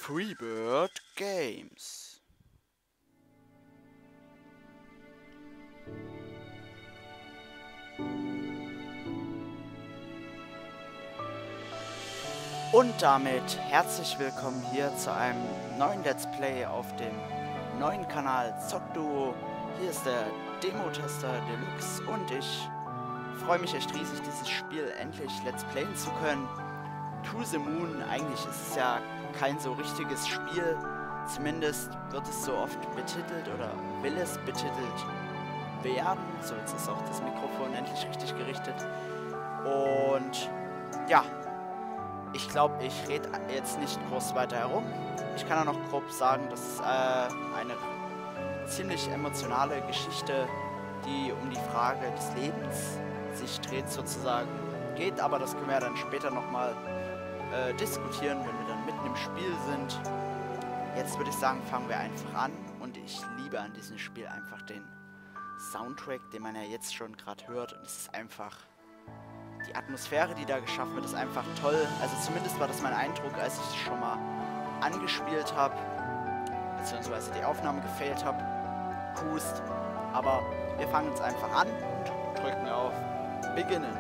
Freebird Games. Und damit herzlich willkommen hier zu einem neuen Let's Play auf dem neuen Kanal Zockduo. Hier ist der Demo-Tester Deluxe und ich freue mich echt riesig, dieses Spiel endlich Let's Playen zu können. To the Moon, eigentlich ist es ja kein so richtiges Spiel, zumindest wird es so oft betitelt oder will es betitelt werden. So, jetzt ist auch das Mikrofon endlich richtig gerichtet. Und ja, ich glaube, ich rede jetzt nicht groß weiter herum. Ich kann auch noch grob sagen, dass es eine ziemlich emotionale Geschichte, die um die Frage des Lebens sich dreht sozusagen, geht. Aber das können wir dann später nochmal diskutieren, wenn wir dann mitten im Spiel sind. Jetzt würde ich sagen, fangen wir einfach an. Und ich liebe an diesem Spiel einfach den Soundtrack, den man ja jetzt schon gerade hört. Und es ist einfach... Die Atmosphäre, die da geschaffen wird, ist einfach toll. Also zumindest war das mein Eindruck, als ich es schon mal angespielt habe, beziehungsweise die Aufnahme gefailt habe. Hust. Aber wir fangen jetzt einfach an und drücken auf Beginnen.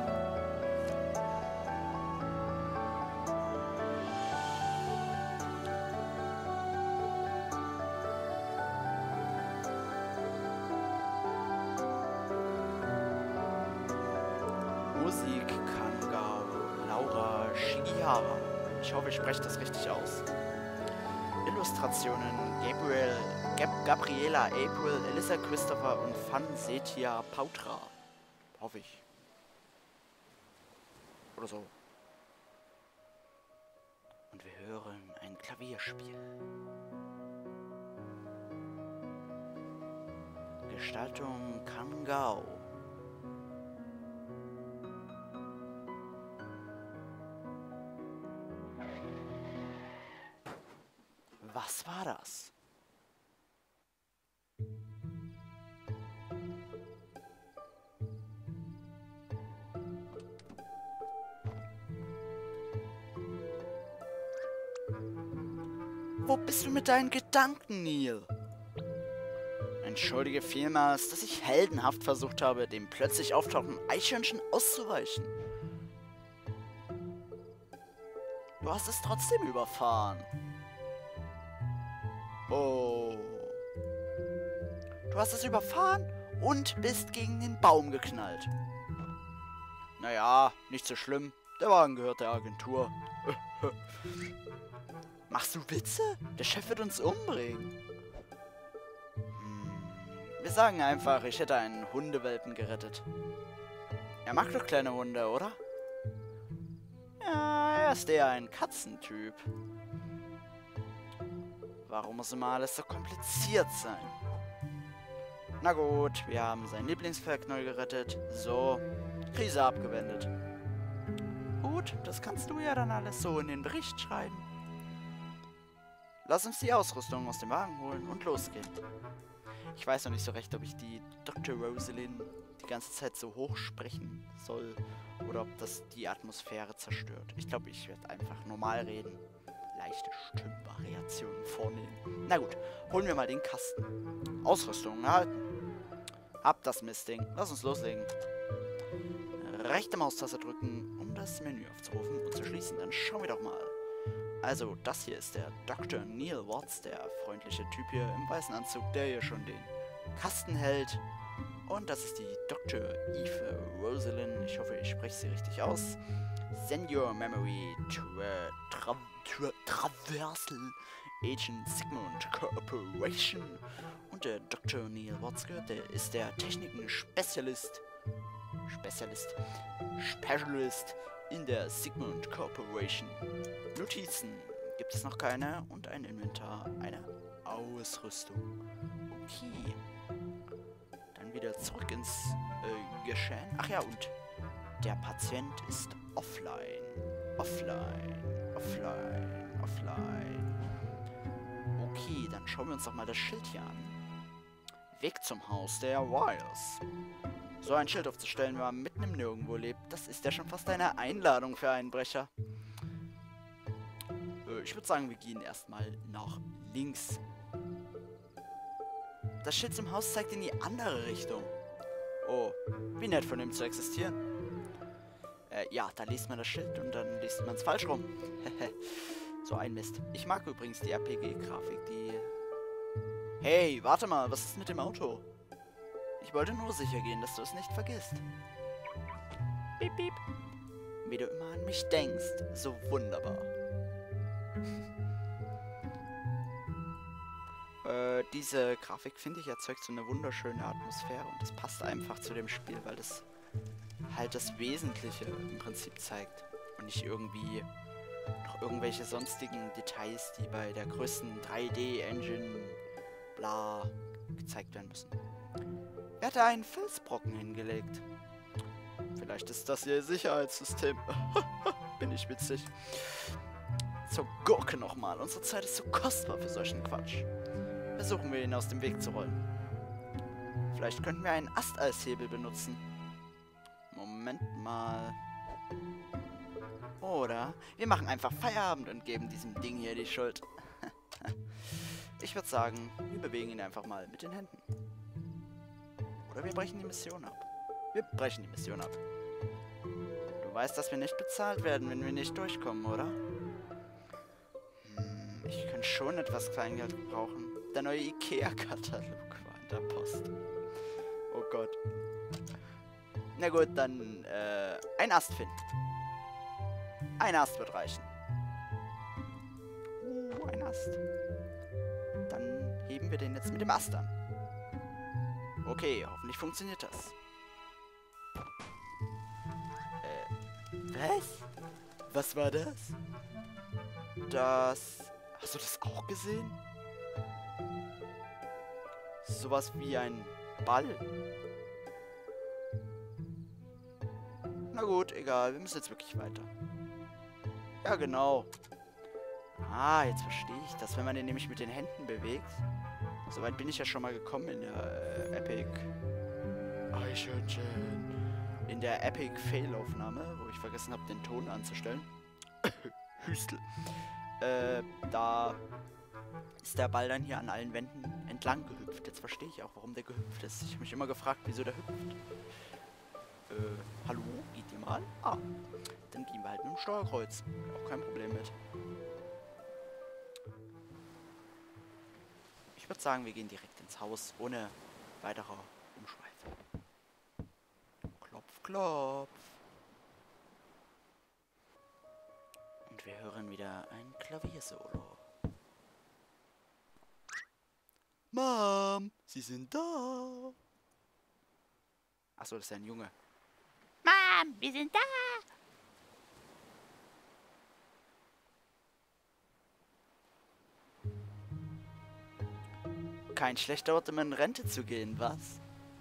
Musik Kangao, Laura Shigihara. Ich hoffe, ich spreche das richtig aus. Illustrationen Gabriela April, Elissa Christopher und Fan Setia Pautra. Hoffe ich. Oder so. Und wir hören ein Klavierspiel. Gestaltung Kangao. Was war das? Wo bist du mit deinen Gedanken, Neil? Entschuldige vielmals, dass ich heldenhaft versucht habe, dem plötzlich auftauchenden Eichhörnchen auszuweichen. Du hast es trotzdem überfahren. Oh. Du hast es überfahren und bist gegen den Baum geknallt. Naja, nicht so schlimm. Der Wagen gehört der Agentur. Machst du Witze? Der Chef wird uns umbringen. Wir sagen einfach, ich hätte einen Hundewelpen gerettet. Er mag doch kleine Hunde, oder? Ja, er ist eher ein Katzentyp. Warum muss immer alles so kompliziert sein? Na gut, wir haben sein Lieblingswerk neu gerettet. So, Krise abgewendet. Gut, das kannst du ja dann alles so in den Bericht schreiben. Lass uns die Ausrüstung aus dem Wagen holen und losgehen. Ich weiß noch nicht so recht, ob ich die Dr. Rosalind die ganze Zeit so hoch sprechen soll oder ob das die Atmosphäre zerstört. Ich glaube, ich werde einfach normal reden. Leichte Stimmvariationen vornehmen. Na gut, holen wir mal den Kasten. Ausrüstung erhalten. Ab das Mistding. Lass uns loslegen. Rechte Maustaste drücken, um das Menü aufzurufen und zu schließen. Dann schauen wir doch mal. Also, das hier ist der Dr. Neil Watts, der freundliche Typ hier im weißen Anzug, der hier schon den Kasten hält. Und das ist die Dr. Eve Rosalind. Ich hoffe, ich spreche sie richtig aus. Send your memory to a Traversal Agent Sigmund Corporation. Und der Dr. Neil Watzke, der ist der Techniken-Spezialist in der Sigmund Corporation. Notizen gibt es noch keine und ein Inventar, eine Ausrüstung. Okay. Dann wieder zurück ins Geschehen. Ach ja, und der Patient ist offline. Offline. Okay, dann schauen wir uns doch mal das Schild hier an. Weg zum Haus der Wiles. So ein Schild aufzustellen, wenn man mitten im Nirgendwo lebt, das ist ja schon fast eine Einladung für Einbrecher. Ich würde sagen, wir gehen erstmal nach links. Das Schild zum Haus zeigt in die andere Richtung. Oh, wie nett von ihm zu existieren. Ja, da liest man das Schild und dann liest man es falsch rum. So ein Mist. Ich mag übrigens die RPG-Grafik, die... Hey, warte mal, was ist mit dem Auto? Ich wollte nur sicher gehen, dass du es nicht vergisst. Piep, piep. Wie du immer an mich denkst. So wunderbar. Diese Grafik, finde ich, erzeugt so eine wunderschöne Atmosphäre und das passt einfach zu dem Spiel, weil das halt das Wesentliche im Prinzip zeigt und nicht irgendwie noch irgendwelche sonstigen Details, die bei der größten 3D-Engine bla gezeigt werden müssen. Er hat da einen Felsbrocken hingelegt. Vielleicht ist das ihr Sicherheitssystem. Bin ich witzig. Zur Gurke nochmal. Unsere Zeit ist so kostbar für solchen Quatsch. Versuchen wir ihn aus dem Weg zu rollen. Vielleicht könnten wir einen Asteishebel benutzen. Moment mal. Oder wir machen einfach Feierabend und geben diesem Ding hier die Schuld. Ich würde sagen, wir bewegen ihn einfach mal mit den Händen. Oder wir brechen die Mission ab. Wir brechen die Mission ab. Du weißt, dass wir nicht bezahlt werden, wenn wir nicht durchkommen, oder? Ich könnte schon etwas Kleingeld gebrauchen. Der neue Ikea-Katalog war in der Post. Oh Gott. Na gut, dann ein Ast finden. Ein Ast wird reichen. Ein Ast. Dann heben wir den jetzt mit dem Ast an. Okay, hoffentlich funktioniert das. Was? Was war das? Das... Hast du das auch gesehen? Sowas wie ein Ball. Na gut, egal. Wir müssen jetzt wirklich weiter. Ja, genau. Ah, jetzt verstehe ich das, wenn man den nämlich mit den Händen bewegt. Soweit bin ich ja schon mal gekommen in der Epic... Eichhörnchen. In der Epic Fail-Aufnahme, wo ich vergessen habe, den Ton anzustellen. Hüstel. Da ist der Ball dann hier an allen Wänden entlang gehüpft. Jetzt verstehe ich auch, warum der gehüpft ist. Ich habe mich immer gefragt, wieso der hüpft. Hallo? Geht ihr mal? Ah, dann gehen wir halt mit dem Steuerkreuz. Auch kein Problem mit. Ich würde sagen, wir gehen direkt ins Haus, ohne weiterer Umschweife. Klopf, klopf. Und wir hören wieder ein Klaviersolo. Mom, Sie sind da. Achso, das ist ja ein Junge. Mom, wir sind da. Kein schlechter Ort, um in Rente zu gehen, was?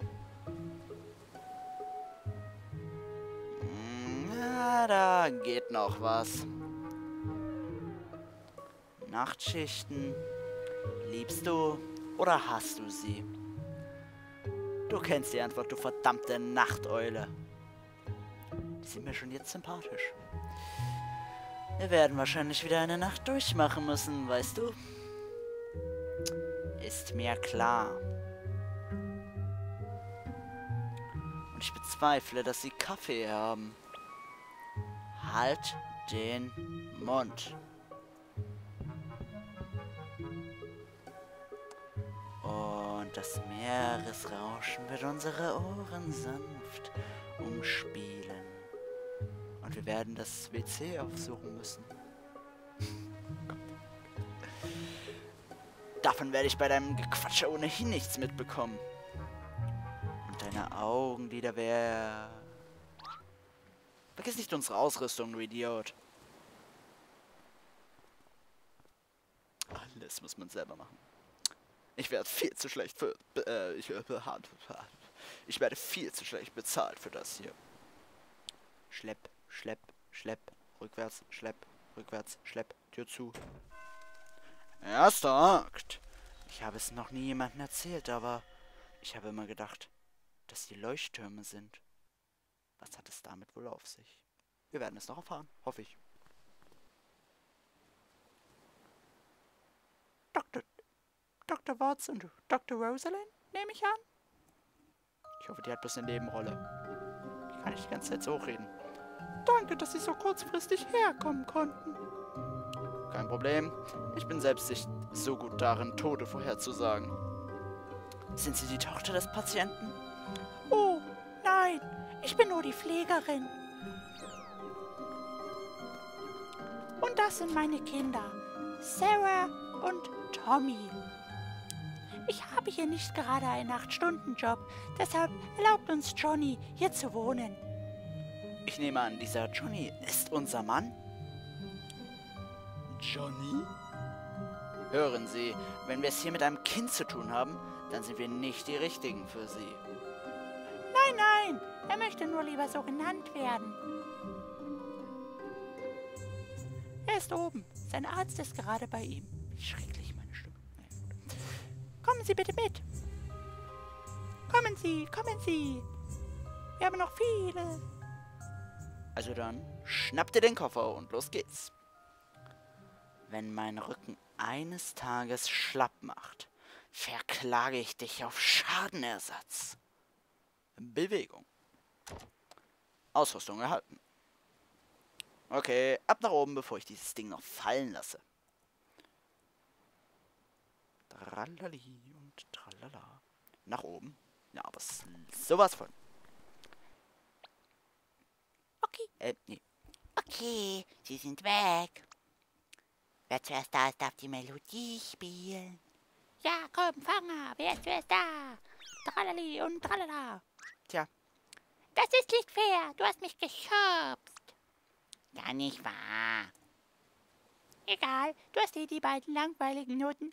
Na, da geht noch was. Nachtschichten. Liebst du oder hasst du sie? Du kennst die Antwort, du verdammte Nachteule. Die sind mir schon jetzt sympathisch. Wir werden wahrscheinlich wieder eine Nacht durchmachen müssen, weißt du? Ist mir klar. Und ich bezweifle, dass sie Kaffee haben. Halt den Mund. Und das Meeresrauschen wird unsere Ohren sanft umspielen. Und wir werden das WC aufsuchen müssen. Davon werde ich bei deinem Gequatsche ohnehin nichts mitbekommen. Und deine Augenlider Vergiss nicht unsere Ausrüstung, du Idiot. Alles muss man selber machen. Ich werde viel zu schlecht für... ich werde viel zu schlecht bezahlt für das hier. Schlepp, schlepp, schlepp. Rückwärts, schlepp, rückwärts, schlepp. Tür zu. Erster Akt. Ich habe es noch nie jemandem erzählt, aber ich habe immer gedacht, dass die Leuchttürme sind. Was hat es damit wohl auf sich? Wir werden es noch erfahren, hoffe ich. Dr. Watts und Dr. Rosalind, nehme ich an? Ich hoffe, die hat bloß eine Nebenrolle. Die kann ich die ganze Zeit so reden. Danke, dass Sie so kurzfristig herkommen konnten. Kein Problem. Ich bin selbst nicht so gut darin, Tode vorherzusagen. Sind Sie die Tochter des Patienten? Oh, nein. Ich bin nur die Pflegerin. Und das sind meine Kinder, Sarah und Tommy. Ich habe hier nicht gerade einen 8-Stunden-Job, deshalb erlaubt uns Johnny, hier zu wohnen. Ich nehme an, dieser Johnny ist unser Mann? Johnny? Hören Sie, wenn wir es hier mit einem Kind zu tun haben, dann sind wir nicht die Richtigen für Sie. Nein, nein, er möchte nur lieber so genannt werden. Er ist oben. Sein Arzt ist gerade bei ihm. Wie schrecklich meine Stimme. Kommen Sie bitte mit. Kommen Sie, kommen Sie. Wir haben noch viele. Also dann, schnapp dir den Koffer und los geht's. Wenn mein Rücken eines Tages schlapp macht, verklage ich dich auf Schadenersatz. Bewegung. Ausrüstung erhalten. Okay, ab nach oben, bevor ich dieses Ding noch fallen lasse. Tralali und tralala. Nach oben. Ja, aber sowas von. Okay. Nee. Okay, Sie sind weg. Wer zuerst da ist, darf die Melodie spielen. Ja, komm, Fanger, wer ist zuerst da? Tralali und tralala. Tja. Das ist nicht fair, du hast mich geschubst. Ja, nicht wahr. Egal, du hast die beiden langweiligen Noten.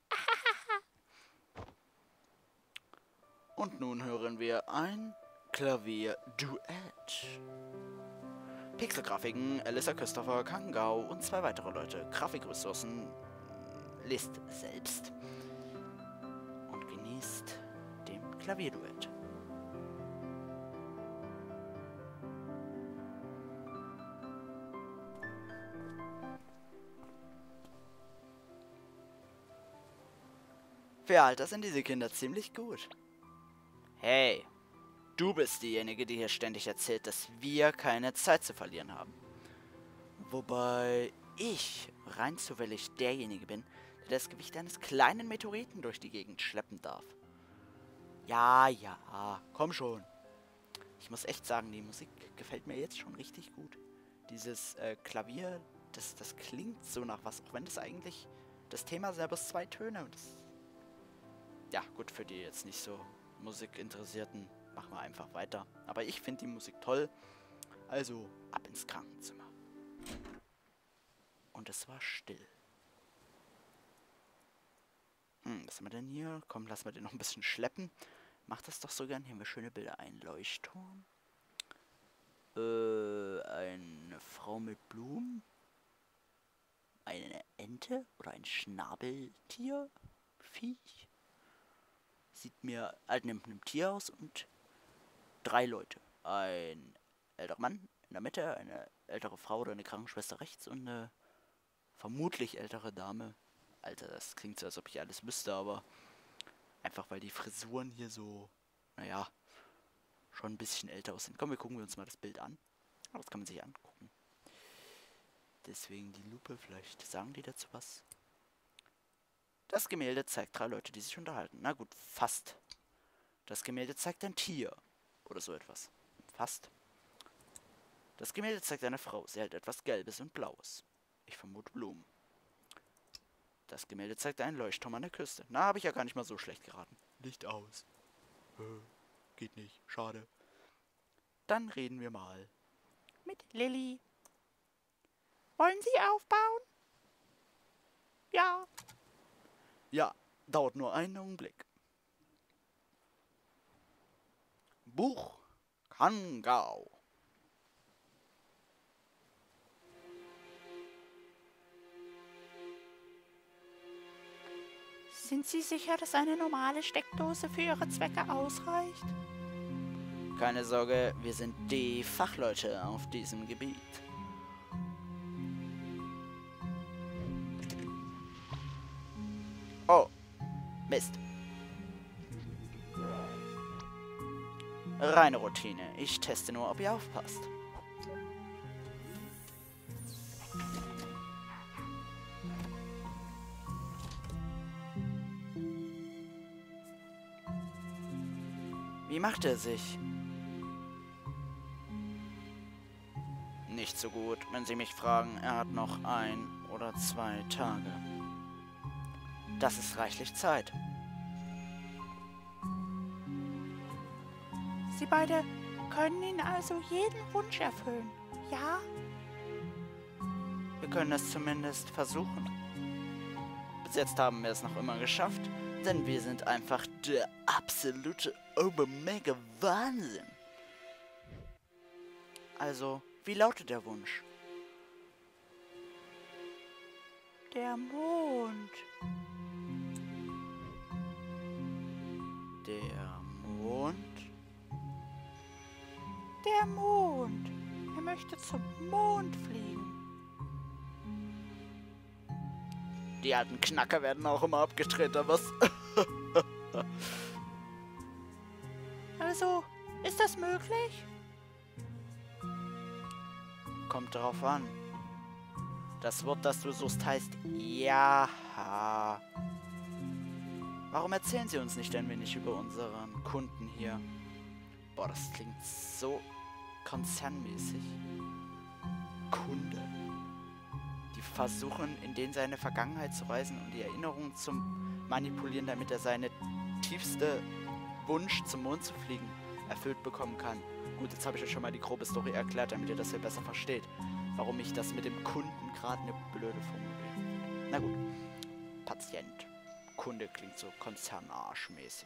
Und nun hören wir ein Klavierduett. Pixelgrafiken, Alyssa Christopher, Kangao und 2 weitere Leute. Grafikressourcen lest selbst und genießt dem Klavierduett. Für Alter sind diese Kinder ziemlich gut. Hey, du bist diejenige, die hier ständig erzählt, dass wir keine Zeit zu verlieren haben. Wobei ich rein zufällig derjenige bin, der das Gewicht eines kleinen Meteoriten durch die Gegend schleppen darf. Ja, ja, komm schon. Ich muss echt sagen, die Musik gefällt mir jetzt schon richtig gut. Dieses Klavier, das klingt so nach was, auch wenn das eigentlich das Thema selber ist 2 Töne. Und das, ja, gut, für die jetzt nicht so Musikinteressierten machen wir einfach weiter. Aber ich finde die Musik toll. Also ab ins Krankenzimmer. Und es war still. Was haben wir denn hier? Komm, lassen wir den noch ein bisschen schleppen. Mach das doch so gern. Hier haben wir schöne Bilder. Ein Leuchtturm. Eine Frau mit Blumen. Eine Ente oder ein Schnabeltier. Viech. Sieht mir halt nimmt einem Tier aus und 3 Leute. Ein älterer Mann in der Mitte, eine ältere Frau oder eine Krankenschwester rechts und eine vermutlich ältere Dame. Alter, das klingt so, als ob ich alles wüsste, aber einfach weil die Frisuren hier so, naja, schon ein bisschen älter aussehen. Komm, wir gucken uns mal das Bild an. Aber das kann man sich angucken. Deswegen die Lupe, vielleicht sagen die dazu was. Das Gemälde zeigt 3 Leute, die sich unterhalten. Na gut, fast. Das Gemälde zeigt ein Tier. Oder so etwas. Fast. Das Gemälde zeigt eine Frau. Sie hält etwas Gelbes und Blaues. Ich vermute Blumen. Das Gemälde zeigt einen Leuchtturm an der Küste. Na, habe ich ja gar nicht mal so schlecht geraten. Licht aus. Geht nicht. Schade. Dann reden wir mal Mit Lilly. Wollen Sie aufbauen? Ja. Ja, dauert nur einen Augenblick. Buch Kangao. Sind Sie sicher, dass eine normale Steckdose für Ihre Zwecke ausreicht? Keine Sorge, wir sind die Fachleute auf diesem Gebiet. Oh, Mist. Reine Routine. Ich teste nur, ob ihr aufpasst. Wie macht er sich? Nicht so gut, wenn Sie mich fragen. Er hat noch 1 oder 2 Tage. Das ist reichlich Zeit. Sie beide können ihn also jeden Wunsch erfüllen, ja? Wir können es zumindest versuchen. Bis jetzt haben wir es noch immer geschafft, denn wir sind einfach der absolute Obermega Wahnsinn. Also, wie lautet der Wunsch? Der Mond. Der Mond? Der Mond. Er möchte zum Mond fliegen. Die alten Knacker werden auch immer abgedreht, aber was? Also, ist das möglich? Kommt drauf an. Das Wort, das du suchst, heißt ja. Warum erzählen Sie uns nicht ein wenig über unseren Kunden hier? Boah, das klingt so konzernmäßig. Kunde. Die versuchen, in den seine Vergangenheit zu reisen und die Erinnerungen zu manipulieren, damit er seine tiefste Wunsch, zum Mond zu fliegen, erfüllt bekommen kann. Gut, jetzt habe ich euch schon mal die grobe Story erklärt, damit ihr das hier besser versteht. Warum ich das mit dem Kunden gerade eine blöde Formulierung finde. Na gut. Patient. Kunde klingt so konzernarschmäßig.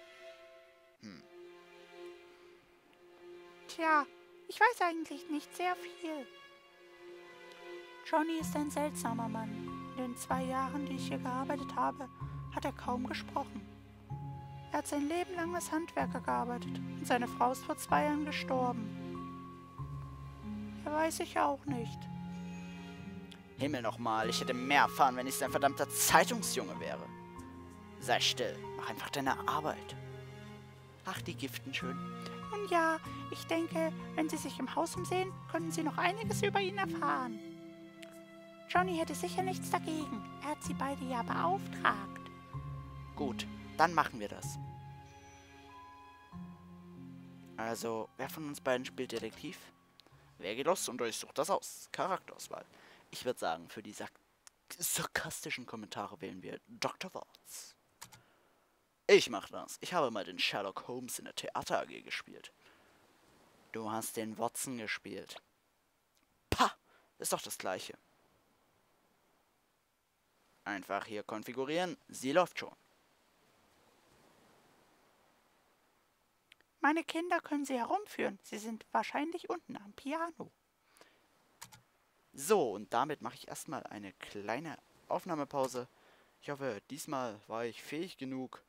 Tja, ich weiß eigentlich nicht sehr viel. Johnny ist ein seltsamer Mann. In den 2 Jahren, die ich hier gearbeitet habe, hat er kaum gesprochen. Er hat sein Leben lang als Handwerker gearbeitet und seine Frau ist vor 2 Jahren gestorben. Er weiß ich auch nicht. Himmel nochmal, ich hätte mehr erfahren, wenn ich ein verdammter Zeitungsjunge wäre. Sei still, mach einfach deine Arbeit. Ach, die giften schön. Nun ja, ich denke, wenn Sie sich im Haus umsehen, können Sie noch einiges über ihn erfahren. Johnny hätte sicher nichts dagegen. Er hat Sie beide ja beauftragt. Gut, dann machen wir das. Also, wer von uns beiden spielt Detektiv? Wer geht los und durchsucht das aus? Charakterauswahl. Ich würde sagen, für die sarkastischen Kommentare wählen wir Dr. Watts. Ich mach das. Ich habe mal den Sherlock Holmes in der Theater AG gespielt. Du hast den Watson gespielt. Pah! Ist doch das Gleiche. Einfach hier konfigurieren. Sie läuft schon. Meine Kinder können Sie herumführen. Sie sind wahrscheinlich unten am Piano. So, und damit mache ich erstmal eine kleine Aufnahmepause. Ich hoffe, diesmal war ich fähig genug,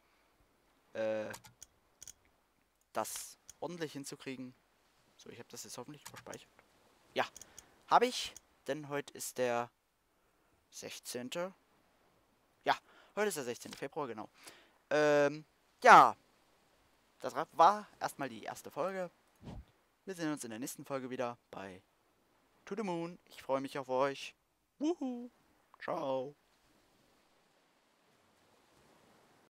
das ordentlich hinzukriegen. So, ich habe das jetzt hoffentlich überspeichert. Ja, habe ich, denn heute ist der 16. Ja, heute ist der 16. Februar, genau. Ja, das war erstmal die erste Folge. Wir sehen uns in der nächsten Folge wieder bei To the Moon. Ich freue mich auf euch. Wuhu. Ciao.